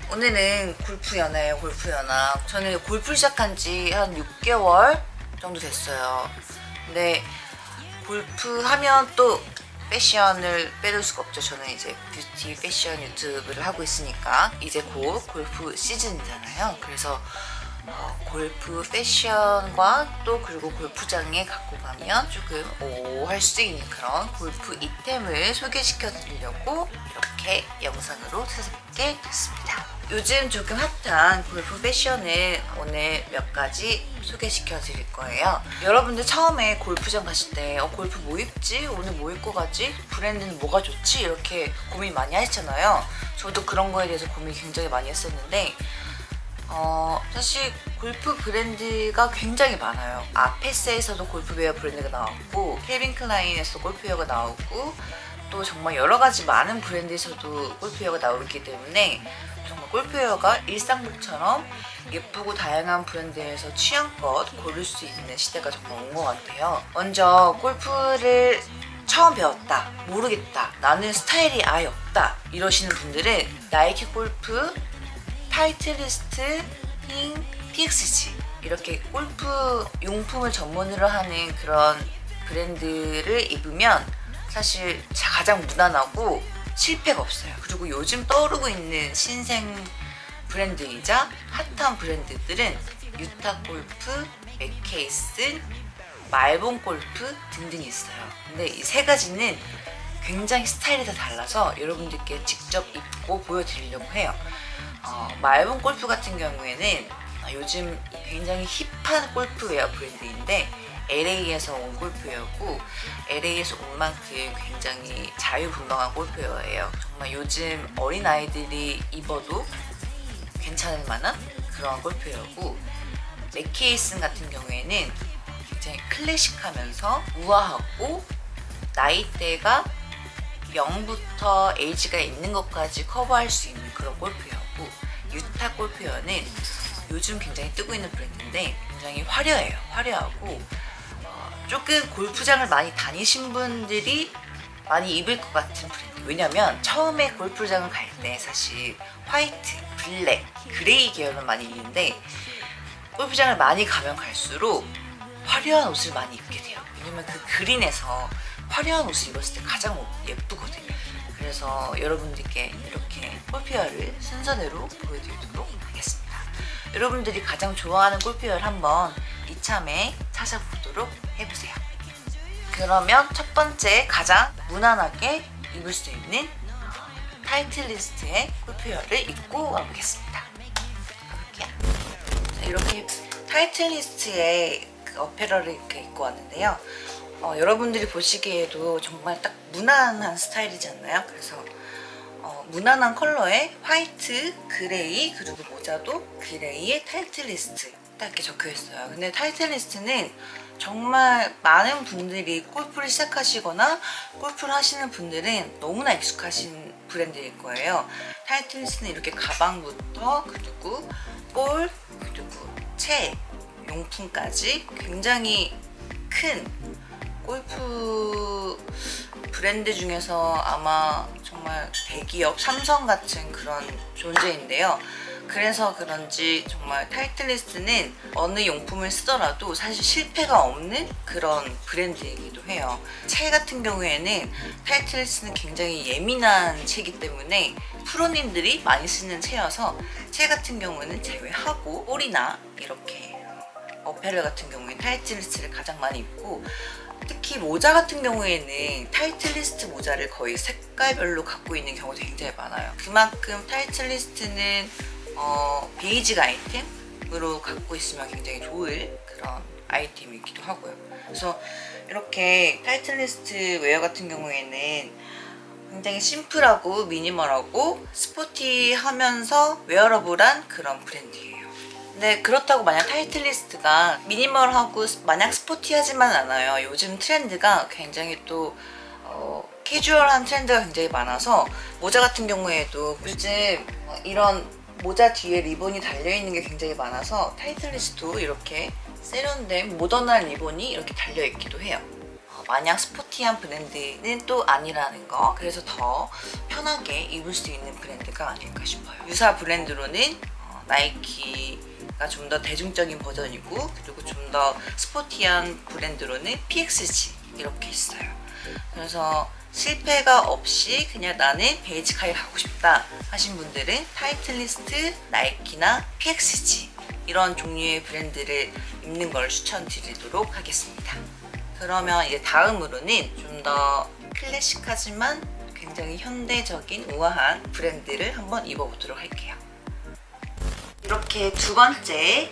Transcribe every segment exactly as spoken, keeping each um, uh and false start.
오늘은 골프 연애예요. 골프 연화. 저는 골프 시작한 지 한 육 개월 정도 됐어요. 근데 골프 하면 또 패션을 빼놓을 수가 없죠. 저는 이제 뷰티 패션 유튜브를 하고 있으니까 이제 곧 골프 시즌이잖아요. 그래서 어, 골프 패션과 또 그리고 골프장에 갖고 가면 조금 오 할 수 있는 그런 골프 이템을 소개시켜 드리려고 이렇게 영상으로 찾아뵙게 됐습니다. 요즘 조금 핫한 골프 패션을 오늘 몇 가지 소개시켜 드릴 거예요. 여러분들 처음에 골프장 가실 때 어, 골프 뭐 입지? 오늘 뭐 입고 가지? 브랜드는 뭐가 좋지? 이렇게 고민 많이 하시잖아요. 저도 그런 거에 대해서 고민 굉장히 많이 했었는데 어, 사실 골프 브랜드가 굉장히 많아요. 아페스에서도 골프웨어 브랜드가 나왔고 캘빈 클라인에서 골프웨어가 나오고 또 정말 여러 가지 많은 브랜드에서도 골프웨어가 나오기 때문에 정말 골프웨어가 일상복처럼 예쁘고 다양한 브랜드에서 취향껏 고를 수 있는 시대가 정말 온 것 같아요. 먼저 골프를 처음 배웠다, 모르겠다, 나는 스타일이 아예 없다 이러시는 분들은 나이키 골프, 타이틀리스트, 핑, 피엑스지 이렇게 골프 용품을 전문으로 하는 그런 브랜드를 입으면 사실 가장 무난하고 실패가 없어요. 그리고 요즘 떠오르고 있는 신생 브랜드이자 핫한 브랜드들은 유타 골프, 맥케이슨, 말본 골프 등등이 있어요. 근데 이 세 가지는 굉장히 스타일이 다 달라서 여러분들께 직접 입고 보여드리려고 해요. 어, 말본 골프 같은 경우에는 요즘 굉장히 힙한 골프웨어 브랜드인데 엘에이에서 온 골프웨어고 엘에이에서 온 만큼 굉장히 자유분방한 골프웨어예요. 정말 요즘 어린아이들이 입어도 괜찮을 만한 그런 골프웨어고 맥케이슨 같은 경우에는 굉장히 클래식하면서 우아하고 나이대가 영부터 에이지가 있는 것까지 커버할 수 있는 그런 골프웨어고 유타 골프웨어는 요즘 굉장히 뜨고 있는 브랜드인데 굉장히 화려해요. 화려하고 어, 조금 골프장을 많이 다니신 분들이 많이 입을 것 같은 브랜드. 왜냐면 처음에 골프장을 갈 때 사실 화이트, 블랙, 그레이 계열은 많이 입는데 골프장을 많이 가면 갈수록 화려한 옷을 많이 입게 돼요. 왜냐면 그 그린에서 화려한 옷을 입었을 때 가장 예쁘거든요. 그래서 여러분들께 이렇게 골프웨어를 순서대로 보여드리도록 하겠습니다. 여러분들이 가장 좋아하는 골프웨어를 한번 이참에 찾아보도록 해보세요. 그러면 첫 번째 가장 무난하게 입을 수 있는 타이틀리스트의 골프웨어를 입고 와보겠습니다. 가볼게요. 자, 이렇게 타이틀리스트의 그 어페럴을 이렇게 입고 왔는데요. 어, 여러분들이 보시기에도 정말 딱 무난한 스타일이지 않나요? 그래서 어, 무난한 컬러의 화이트, 그레이, 그리고 모자도 그레이의 타이틀리스트 딱 이렇게 적혀 있어요. 근데 타이틀리스트는 정말 많은 분들이 골프를 시작하시거나 골프를 하시는 분들은 너무나 익숙하신 브랜드일 거예요. 타이틀리스트는 이렇게 가방부터 그리고 볼, 그리고 채, 용품까지 굉장히 큰 골프 브랜드 중에서 아마 정말 대기업 삼성 같은 그런 존재인데요. 그래서 그런지 정말 타이틀리스트는 어느 용품을 쓰더라도 사실 실패가 없는 그런 브랜드이기도 해요. 채 같은 경우에는 타이틀리스트는 굉장히 예민한 채이기 때문에 프로님들이 많이 쓰는 채여서 채 같은 경우는 제외하고 볼이나 이렇게 어페럴 같은 경우에는 타이틀리스트를 가장 많이 입고 특히 모자 같은 경우에는 타이틀리스트 모자를 거의 색깔별로 갖고 있는 경우도 굉장히 많아요. 그만큼 타이틀리스트는 어, 베이직 아이템으로 갖고 있으면 굉장히 좋을 그런 아이템이기도 하고요. 그래서 이렇게 타이틀리스트 웨어 같은 경우에는 굉장히 심플하고 미니멀하고 스포티하면서 웨어러블한 그런 브랜드예요. 네, 그렇다고 만약 타이틀리스트가 미니멀하고 마냥 스포티하지만 않아요. 요즘 트렌드가 굉장히 또 어, 캐주얼한 트렌드가 굉장히 많아서 모자 같은 경우에도 요즘 이런 모자 뒤에 리본이 달려있는 게 굉장히 많아서 타이틀리스트도 이렇게 세련된 모던한 리본이 이렇게 달려있기도 해요. 마냥 스포티한 브랜드는 또 아니라는 거. 그래서 더 편하게 입을 수 있는 브랜드가 아닐까 싶어요. 유사 브랜드로는 어, 나이키가 좀 더 대중적인 버전이고, 그리고 좀 더 스포티한 브랜드로는 피엑스지 이렇게 있어요. 그래서 실패가 없이 그냥 나는 베이직 하이를 하고 싶다 하신 분들은 타이틀리스트, 나이키나 피엑스지 이런 종류의 브랜드를 입는 걸 추천드리도록 하겠습니다. 그러면 이제 다음으로는 좀 더 클래식하지만 굉장히 현대적인 우아한 브랜드를 한번 입어보도록 할게요. 이렇게 두 번째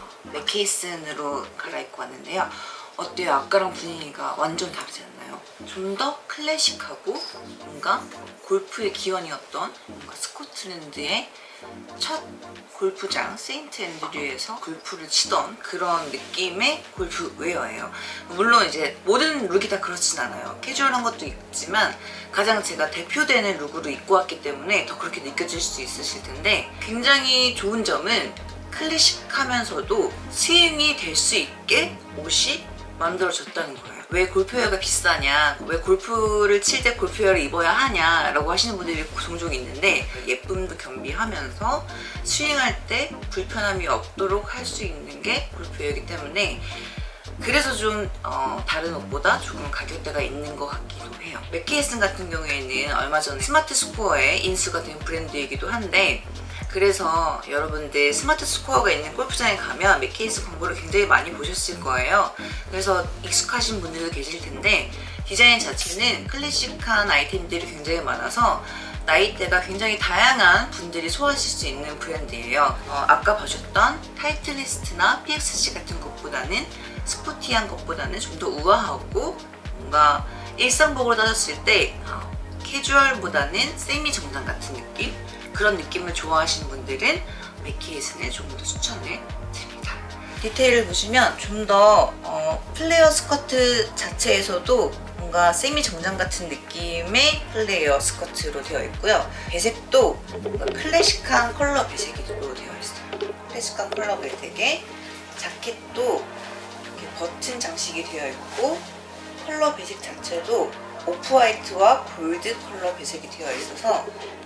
맥케이슨으로 갈아입고 왔는데요. 어때요? 아까랑 분위기가 완전 다르지 않나요? 좀 더 클래식하고 뭔가 골프의 기원이었던 뭔가 스코틀랜드의 첫 골프장 세인트 앤드류에서 골프를 치던 그런 느낌의 골프 웨어예요. 물론 이제 모든 룩이 다 그렇진 않아요. 캐주얼한 것도 있지만 가장 제가 대표되는 룩으로 입고 왔기 때문에 더 그렇게 느껴질 수 있으실 텐데, 굉장히 좋은 점은 클래식하면서도 스윙이 될 수 있게 옷이 만들어졌다는 거예요. 왜 골프웨어가 비싸냐, 왜 골프를 칠 때 골프웨어를 입어야 하냐 라고 하시는 분들이 종종 있는데, 예쁨도 겸비하면서 스윙할 때 불편함이 없도록 할 수 있는 게 골프웨어이기 때문에 그래서 좀 어, 다른 옷보다 조금 가격대가 있는 것 같기도 해요. 맥케이슨 같은 경우에는 얼마 전에 스마트 스코어에 인수가 된 브랜드이기도 한데, 그래서 여러분들 스마트 스코어가 있는 골프장에 가면 맥케이슨 광고를 굉장히 많이 보셨을 거예요. 그래서 익숙하신 분들도 계실 텐데, 디자인 자체는 클래식한 아이템들이 굉장히 많아서 나이대가 굉장히 다양한 분들이 소화하실 수 있는 브랜드예요. 어, 아까 보셨던 타이틀리스트나 피엑스지 같은 것보다는, 스포티한 것보다는 좀 더 우아하고 뭔가 일상복으로 따졌을 때 어, 캐주얼보다는 세미 정장 같은 느낌? 그런 느낌을 좋아하시는 분들은 맥케이슨을 조금 더 추천을 드립니다. 디테일을 보시면 좀 더 어, 플레어 스커트 자체에서도 뭔가 세미 정장 같은 느낌의 플레이어 스커트로 되어 있고요. 배색도 뭔가 클래식한 컬러 배색으로 되어 있어요. 클래식한 컬러 배색에 자켓도 이렇게 버튼 장식이 되어 있고, 컬러 배색 자체도 오프화이트와 골드 컬러 배색이 되어 있어서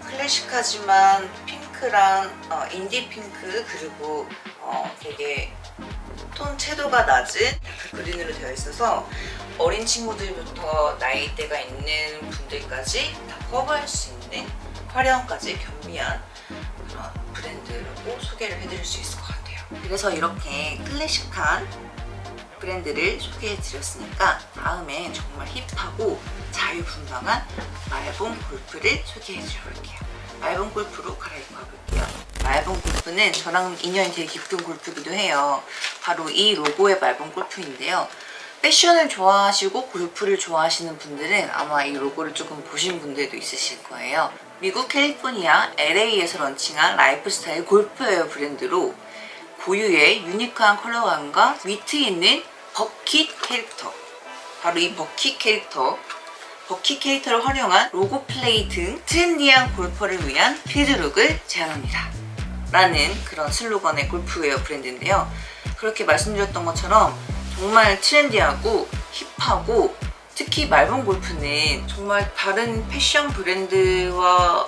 클래식하지만 핑크랑 어, 인디 핑크, 그리고 어, 되게 톤 채도가 낮은 다크 그린으로 되어 있어서 어린 친구들부터 나이대가 있는 분들까지 다 커버할 수 있는 화려함까지 겸비한 그런 브랜드라고 소개를 해드릴 수 있을 것 같아요. 그래서 이렇게 클래식한 브랜드를 소개해드렸으니까 다음엔 정말 힙하고 자유분방한 말본 골프를 소개해드려볼게요. 말본 골프로 갈아입고 가볼게요. 말본 골프는 저랑 인연이 되게 깊은 골프기도 해요. 바로 이 로고의 말본 골프인데요. 패션을 좋아하시고 골프를 좋아하시는 분들은 아마 이 로고를 조금 보신 분들도 있으실 거예요. 미국 캘리포니아 엘에이에서 런칭한 라이프스타일 골프웨어 브랜드로 고유의 유니크한 컬러감과 위트 있는 버킷 캐릭터, 바로 이 버킷 캐릭터, 버킷 캐릭터를 활용한 로고 플레이 등 트렌디한 골퍼를 위한 필드룩을 제안합니다 라는 그런 슬로건의 골프웨어 브랜드인데요. 그렇게 말씀드렸던 것처럼 정말 트렌디하고 힙하고, 특히 말본 골프는 정말 다른 패션 브랜드와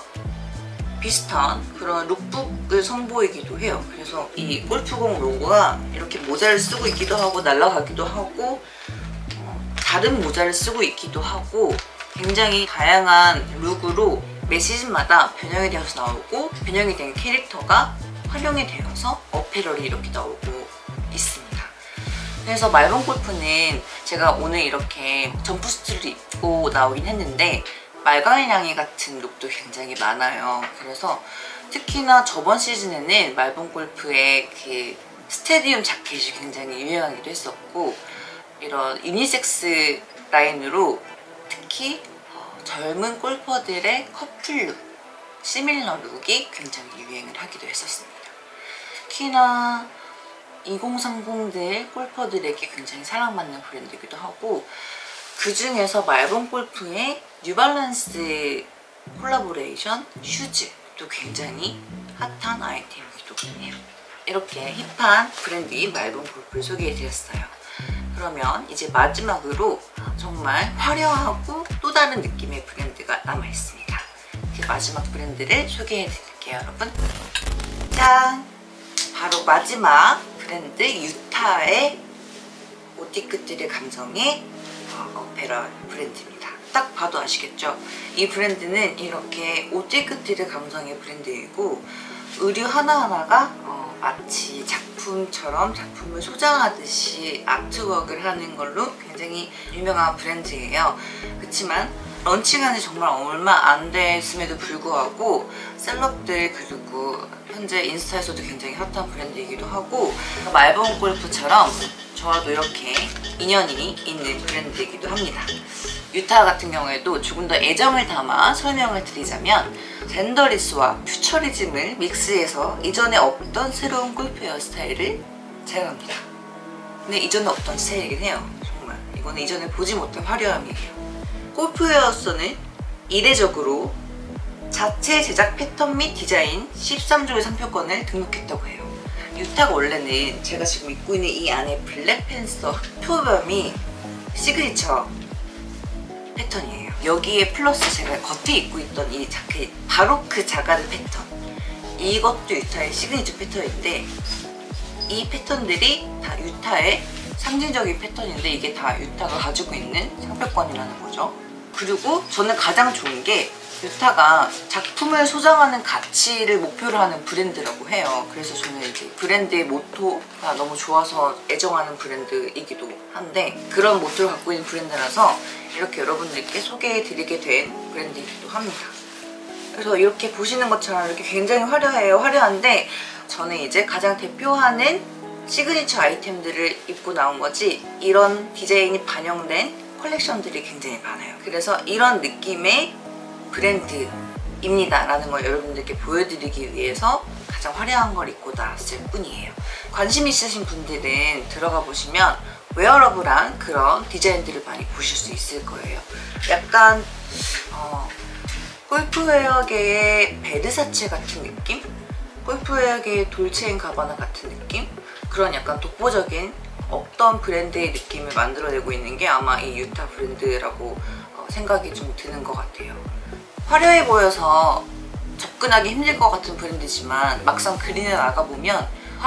비슷한 그런 룩북을 선보이기도 해요. 그래서 이 골프공 로고가 이렇게 모자를 쓰고 있기도 하고 날아가기도 하고 어, 다른 모자를 쓰고 있기도 하고, 굉장히 다양한 룩으로 매 시즌마다 변형이 되어서 나오고, 변형이 된 캐릭터가 활용이 되어서 어페럴이 이렇게 나오고 있습니다. 그래서 말본 골프는 제가 오늘 이렇게 점프스트를 입고 나오긴 했는데 말광량이 같은 룩도 굉장히 많아요. 그래서 특히나 저번 시즌에는 말본 골프의 그 스테디움 자켓이 굉장히 유행하기도 했었고, 이런 유니섹스 라인으로 특히 젊은 골퍼들의 커플 룩, 시밀러 룩이 굉장히 유행을 하기도 했었습니다. 특히나 이공삼공들 골퍼들에게 굉장히 사랑받는 브랜드이기도 하고, 그 중에서 말본 골프의 뉴발란스 콜라보레이션 슈즈도 굉장히 핫한 아이템이기도 해요. 이렇게 힙한 브랜드인 말본 골프를 소개해드렸어요. 그러면 이제 마지막으로 정말 화려하고 또 다른 느낌의 브랜드가 남아있습니다. 그 마지막 브랜드를 소개해드릴게요, 여러분. 짠! 바로 마지막 브랜드 유타의 오티크트리 감성의 어페럴 브랜드입니다. 딱 봐도 아시겠죠? 이 브랜드는 이렇게 오티크트리 감성의 브랜드이고 의류 하나하나가 어, 마치 작품처럼 작품을 소장하듯이 아트웍을 하는 걸로 굉장히 유명한 브랜드예요. 그렇지만 런칭한 지 정말 얼마 안 됐음에도 불구하고 셀럽들 그리고 현재 인스타에서도 굉장히 핫한 브랜드이기도 하고 말본 골프처럼 저와도 이렇게 인연이 있는 브랜드이기도 합니다. 유타 같은 경우에도 조금 더 애정을 담아 설명을 드리자면 젠더리스와 퓨처리즘을 믹스해서 이전에 없던 새로운 골프 헤어스타일을 제공합니다. 근데 이전에 없던 스타일이긴 해요. 정말 이거는 이전에 보지 못한 화려함이에요. 골프 헤어스타일은 이례적으로 자체 제작 패턴 및 디자인 십삼 조의 상표권을 등록했다고 해요. 유타가 원래는 제가 지금 입고 있는 이 안에 블랙팬서 표범이 시그니처 패턴이에요. 여기에 플러스 제가 겉에 입고 있던 이 자켓 바로크 자가르 패턴, 이것도 유타의 시그니처 패턴인데 이 패턴들이 다 유타의 상징적인 패턴인데 이게 다 유타가 가지고 있는 상표권이라는 거죠. 그리고 저는 가장 좋은 게 유타가 작품을 소장하는 가치를 목표로 하는 브랜드라고 해요. 그래서 저는 이제 브랜드의 모토가 너무 좋아서 애정하는 브랜드이기도 한데 그런 모토를 갖고 있는 브랜드라서 이렇게 여러분들께 소개해드리게 된 브랜드이기도 합니다. 그래서 이렇게 보시는 것처럼 이렇게 굉장히 화려해요. 화려한데 저는 이제 가장 대표하는 시그니처 아이템들을 입고 나온 거지 이런 디자인이 반영된 컬렉션들이 굉장히 많아요. 그래서 이런 느낌의 브랜드입니다 라는 걸 여러분들께 보여드리기 위해서 가장 화려한 걸 입고 나왔을 뿐이에요. 관심 있으신 분들은 들어가 보시면 웨어러블한 그런 디자인들을 많이 보실 수 있을 거예요. 약간 어, 골프웨어계의 베르사체 같은 느낌? 골프웨어계의 돌체앤가바나 같은 느낌? 그런 약간 독보적인 없던 브랜드의 느낌을 만들어내고 있는 게 아마 이 유타 브랜드라고 어, 생각이 좀 드는 것 같아요. 화려해 보여서 접근하기 힘들 것 같은 브랜드지만 막상 그린에 나가보면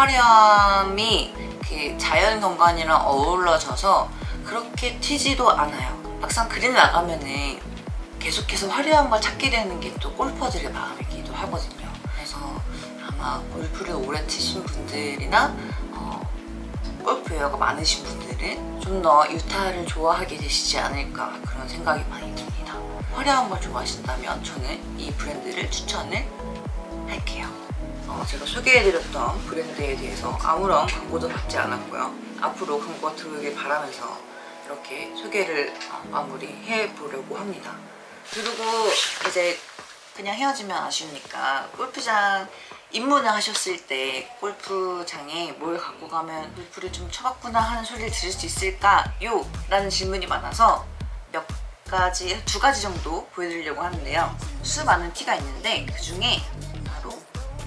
화려함이 그 자연 경관이랑 어우러져서 그렇게 튀지도 않아요. 막상 그린에 나가면은 계속해서 화려한 걸 찾게 되는 게 또 골퍼들의 마음이기도 하거든요. 그래서 아마 골프를 오래 치신 분들이나 어, 골프웨어가 많으신 분들은 좀 더 유타를 좋아하게 되시지 않을까 그런 생각이 많이 듭니다. 화려한 걸 좋아하신다면 저는 이 브랜드를 추천을 할게요. 어, 제가 소개해드렸던 브랜드에 대해서 아무런 광고도 받지 않았고요. 앞으로 광고가 들어오길 바라면서 이렇게 소개를 마무리해 보려고 합니다. 그리고 이제 그냥 헤어지면 아쉬우니까 골프장 입문을 하셨을 때 골프장에 뭘 갖고 가면 골프를 좀 쳐봤구나 하는 소리를 들을 수 있을까요? 라는 질문이 많아서 몇 가지, 두 가지 정도 보여드리려고 하는데요. 수많은 티가 있는데 그 중에 바로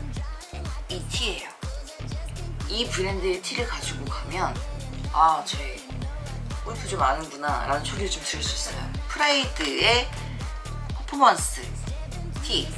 이 티예요. 이 브랜드의 티를 가지고 가면 아, 쟤 골프 좀 아는구나 라는 소리를 좀 들을 수 있어요. 프라이드의 퍼포먼스 티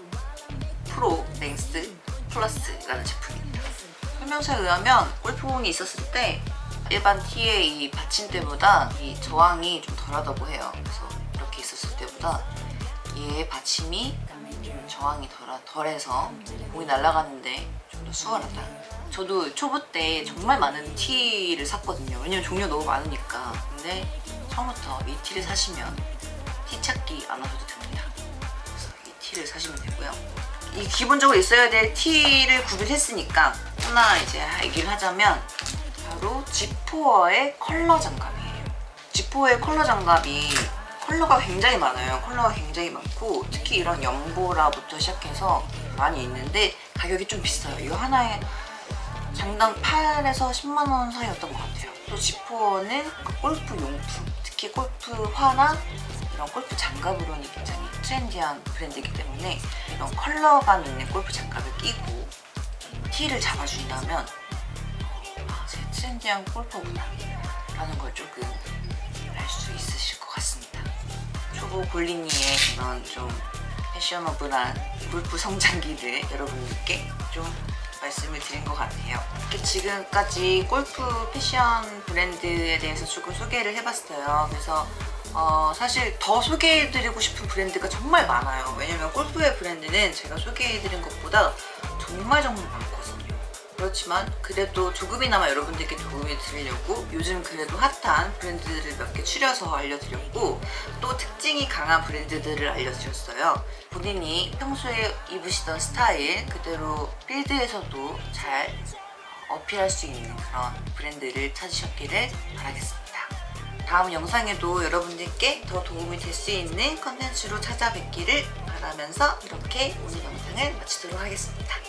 프로 랭스 플러스라는 제품입니다. 설명서에 의하면 골프공이 있었을 때 일반 티의 이 받침대보다 이 저항이 좀 덜하다고 해요. 그래서 이렇게 있었을 때보다 얘의 받침이 좀 저항이 덜, 덜해서 공이 날아가는데 좀 더 수월하다. 저도 초보 때 정말 많은 티를 샀거든요. 왜냐면 종류가 너무 많으니까. 근데 처음부터 이 티를 사시면 티 찾기 안 하셔도 됩니다. 그래서 이 티를 사시면 되고요. 이 기본적으로 있어야 될 티를 구비했으니까 하나 이제 얘기를 하자면 바로 지포어의 컬러 장갑이에요. 지포어의 컬러 장갑이 컬러가 굉장히 많아요. 컬러가 굉장히 많고 특히 이런 연보라부터 시작해서 많이 있는데 가격이 좀 비싸요. 이거 하나에 장당 팔에서 십만 원 사이였던 것 같아요. 또 지포어는 골프 용품, 특히 골프화나 이런 골프 장갑으로는 굉장히 트렌디한 브랜드이기 때문에 이런 컬러감 있는 골프 장갑을 끼고 티를 잡아준다면 아, 제 트렌디한 골퍼구나 라는 걸 조금 알 알 수 있으실 것 같습니다. 초보 골린이의 그런 좀 패셔너블한 골프 성장기를 여러분들께 좀 말씀을 드린 것 같아요. 이렇게 지금까지 골프 패션 브랜드에 대해서 조금 소개를 해봤어요. 그래서 어, 사실 더 소개해드리고 싶은 브랜드가 정말 많아요. 왜냐면 골프의 브랜드는 제가 소개해드린 것보다 정말 정말 많거든요. 그렇지만 그래도 조금이나마 여러분들께 도움이 드리려고 요즘 그래도 핫한 브랜드들을 몇 개 추려서 알려드렸고, 또 특징이 강한 브랜드들을 알려드렸어요. 본인이 평소에 입으시던 스타일 그대로 필드에서도 잘 어필할 수 있는 그런 브랜드를 찾으셨기를 바라겠습니다. 다음 영상에도 여러분들께 더 도움이 될 수 있는 컨텐츠로 찾아뵙기를 바라면서 이렇게 오늘 영상을 마치도록 하겠습니다.